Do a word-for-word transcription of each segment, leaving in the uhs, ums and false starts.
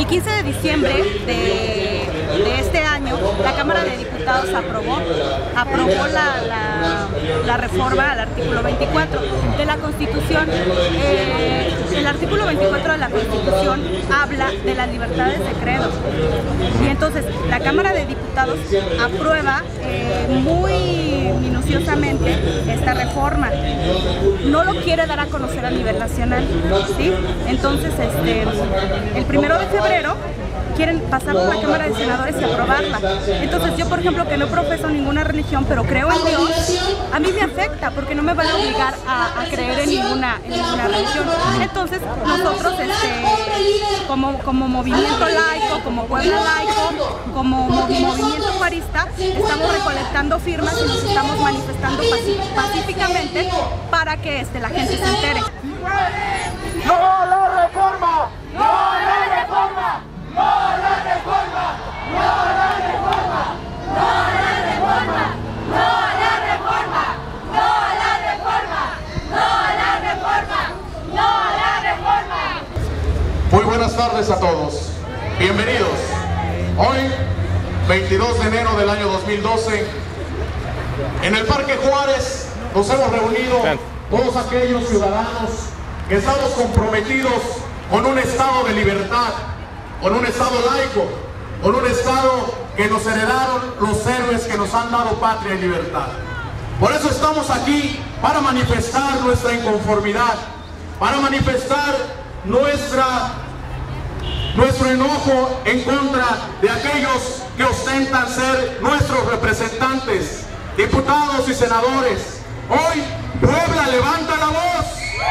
El quince de diciembre de, de este año, la Cámara de Diputados aprobó, aprobó la, la, la reforma al artículo veinticuatro de la Constitución. Eh, el artículo veinticuatro de la Constitución habla de las libertades de credo. Y entonces la Cámara de Diputados aprueba eh, muy minuciosamente esta reforma. No lo quiere dar a conocer a nivel nacional, ¿sí? Entonces, este, el primero de febrero quieren pasar por la Cámara de Senadores y aprobarla. Entonces yo, por ejemplo, que no profeso ninguna religión, pero creo en Dios, a mí me afecta porque no me van a obligar a, a creer en ninguna, en ninguna religión. Entonces nosotros, este, como, como movimiento laico, como pueblo laico, como movimiento juarista, estamos recolectando firmas y nos estamos manifestando pacíficamente para que este, la gente se entere. ¡No a la reforma! ¡No a la reforma! ¡No a la reforma! ¡No a la reforma! ¡No a la reforma! ¡No a la reforma! ¡No a la reforma! ¡No a la reforma! ¡No a la reforma! Muy buenas tardes a todos. Bienvenidos. Hoy, veintidós de enero del año dos mil doce, en el Parque Juárez nos hemos reunido todos aquellos ciudadanos que estamos comprometidos con un estado de libertad, con un estado laico, con un estado que nos heredaron los héroes que nos han dado patria y libertad. Por eso estamos aquí, para manifestar nuestra inconformidad, para manifestar nuestra, nuestro enojo en contra de aquellos que ostentan ser nuestros representantes, diputados y senadores. Hoy, Puebla levanta la voz.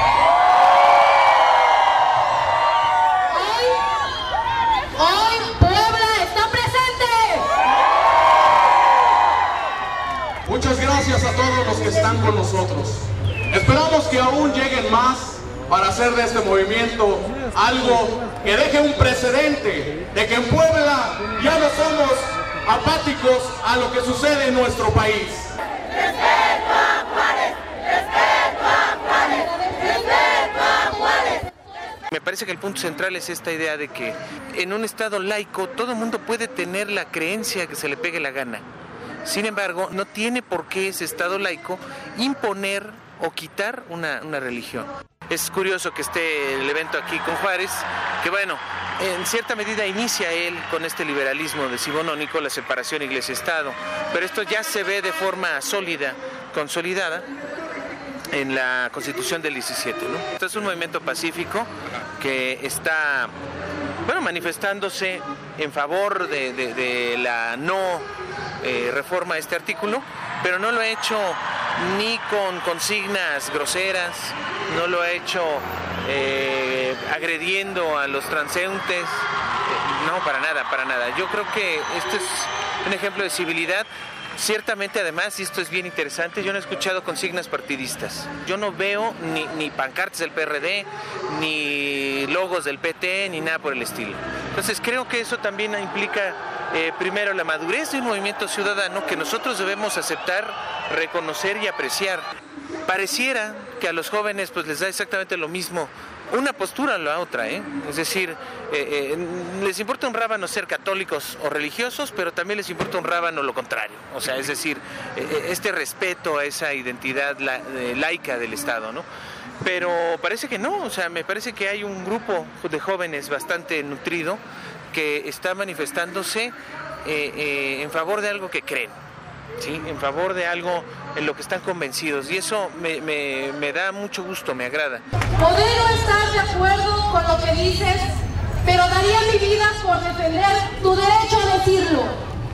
Muchas gracias a todos los que están con nosotros. Esperamos que aún lleguen más para hacer de este movimiento algo que deje un precedente de que en Puebla ya no somos apáticos a lo que sucede en nuestro país. ¡Respeto a Juárez! ¡Respeto a Juárez! ¡Respeto a Juárez! Me parece que el punto central es esta idea de que en un estado laico todo el mundo puede tener la creencia que se le pegue la gana. Sin embargo, no tiene por qué ese estado laico imponer o quitar una, una religión. Es curioso que esté el evento aquí con Juárez, que bueno, en cierta medida inicia él con este liberalismo decimonónico, la separación iglesia-estado, pero esto ya se ve de forma sólida, consolidada en la Constitución del diecisiete, ¿no? Esto es un movimiento pacífico que está, bueno, manifestándose en favor de, de, de la no eh, reforma a este artículo, pero no lo ha hecho ni con consignas groseras, no lo ha hecho eh, agrediendo a los transeúntes, eh, no, para nada, para nada. Yo creo que esto es un ejemplo de civilidad. Ciertamente, además, y esto es bien interesante, yo no he escuchado consignas partidistas. Yo no veo ni, ni pancartas del P R D, ni logos del P T, ni nada por el estilo. Entonces creo que eso también implica, eh, primero, la madurez de un movimiento ciudadano que nosotros debemos aceptar, reconocer y apreciar. Pareciera que a los jóvenes pues les da exactamente lo mismo una postura o la otra, ¿eh? Es decir, eh, eh, les importa un rábano ser católicos o religiosos, pero también les importa un rábano lo contrario. O sea, es decir, eh, este respeto a esa identidad la, eh, laica del Estado, ¿no? Pero parece que no, o sea, me parece que hay un grupo de jóvenes bastante nutrido que está manifestándose eh, eh, en favor de algo que creen. ¿Sí? En favor de algo en lo que están convencidos, y eso me, me, me da mucho gusto, me agrada. Podré no estar de acuerdo con lo que dices, pero daría mi vida por defender tu derecho a decirlo.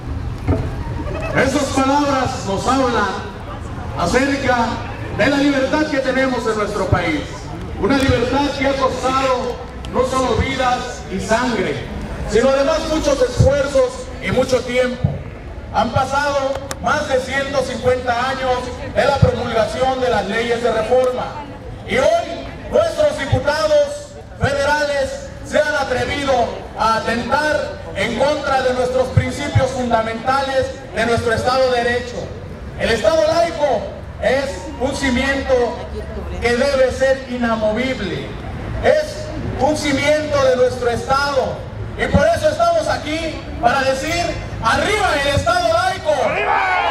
Esas palabras nos hablan acerca de la libertad que tenemos en nuestro país, una libertad que ha costado no solo vidas y sangre, sino además muchos esfuerzos y mucho tiempo. Han pasado más de ciento cincuenta años de la promulgación de las leyes de reforma, y hoy nuestros diputados federales se han atrevido a atentar en contra de nuestros principios fundamentales de nuestro Estado de Derecho. El Estado laico es un cimiento que debe ser inamovible, es un cimiento de nuestro Estado Y por eso estamos aquí para decir, ¡arriba el Estado laico! ¡Arriba!